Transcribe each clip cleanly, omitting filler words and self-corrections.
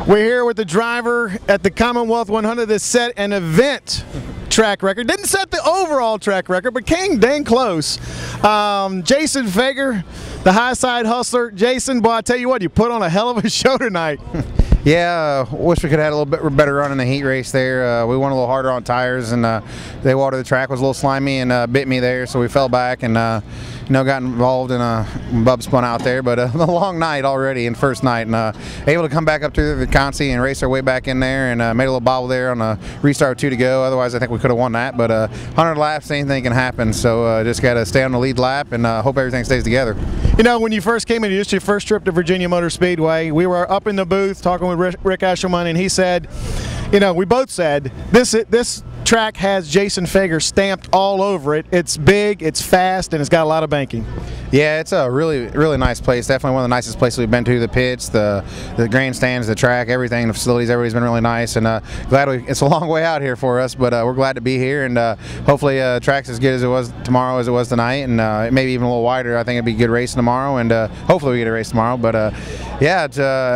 We're here with the driver at the Commonwealth 100 that set an event track record. Didn't set the overall track record, but came dang close. Jason Feger, the High Side Hustler. Jason, boy, I tell you what, you put on a hell of a show tonight. Yeah, wish we could have had a little bit better run in the heat race there. We went a little harder on tires, and the water of the track was a little slimy and bit me there, so we fell back and got involved in a bub spun out there. But a long night already and first night, and able to come back up to the Concy and race our way back in there, and made a little bobble there on a restart with 2 to go. Otherwise, I think we could have won that. But 100 laps, anything can happen. So just got to stay on the lead lap and hope everything stays together. You know, when you first came in, just your first trip to Virginia Motor Speedway, we were up in the booth talking with Rick Eshelman, and he said, you know, we both said, this track has Jason Feger stamped all over it. It's big, it's fast, and it's got a lot of banking. Yeah, it's a really, really nice place. Definitely one of the nicest places we've been to. The pits, the grandstands, the track, everything, the facilities, everybody's been really nice. And glad it's a long way out here for us, but we're glad to be here. And hopefully track's as good as it was tomorrow as it was tonight, and maybe even a little wider. I think it'd be a good race tomorrow, and hopefully we get a race tomorrow. But yeah,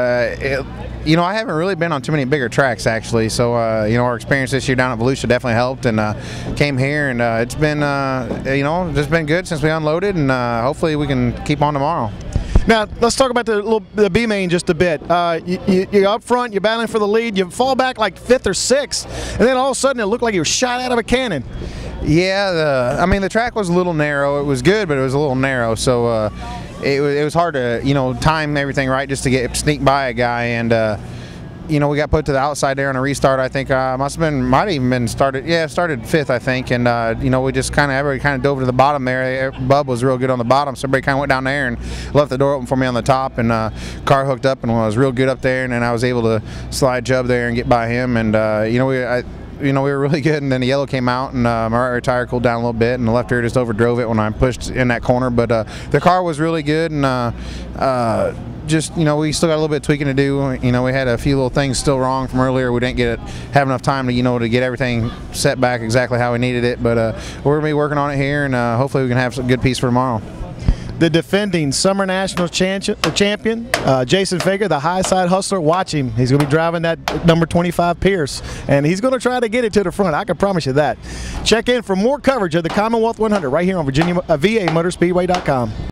you know, I haven't really been on too many bigger tracks actually. So you know, our experience this year down at Volusia definitely helped, and came here, and it's been you know, just been good since we unloaded, and hopefully we can keep on tomorrow. Now, let's talk about the B main just a bit. You're up front, you're battling for the lead, you fall back like 5th or 6th, and then all of a sudden it looked like you were shot out of a cannon. Yeah, I mean, the track was a little narrow. It was good, but it was a little narrow, so it was hard to, you know, time everything right just to sneak by a guy. And you know, we got put to the outside there on a restart. I think might have even been started 5th, I think. And you know, we just everybody dove to the bottom there. Bub was real good on the bottom, so everybody went down there and left the door open for me on the top, and car hooked up and was real good up there, and then I was able to slide Jub there and get by him. And you know, we were really good, and then the yellow came out, and my right rear tire cooled down a little bit, and the left rear just overdrove it when I pushed in that corner. But the car was really good, and just, you know, we still got a little bit of tweaking to do. You know, we had a few little things still wrong from earlier. We didn't have enough time to, you know, to get everything set back exactly how we needed it. But we're gonna be working on it here, and hopefully we can have some good piece for tomorrow. The defending Summer National champion, Jason Feger, the High Side Hustler. Watch him. He's going to be driving that number 25 Pierce, and he's going to try to get it to the front. I can promise you that. Check in for more coverage of the Commonwealth 100 right here on VaMotorspeedway.com.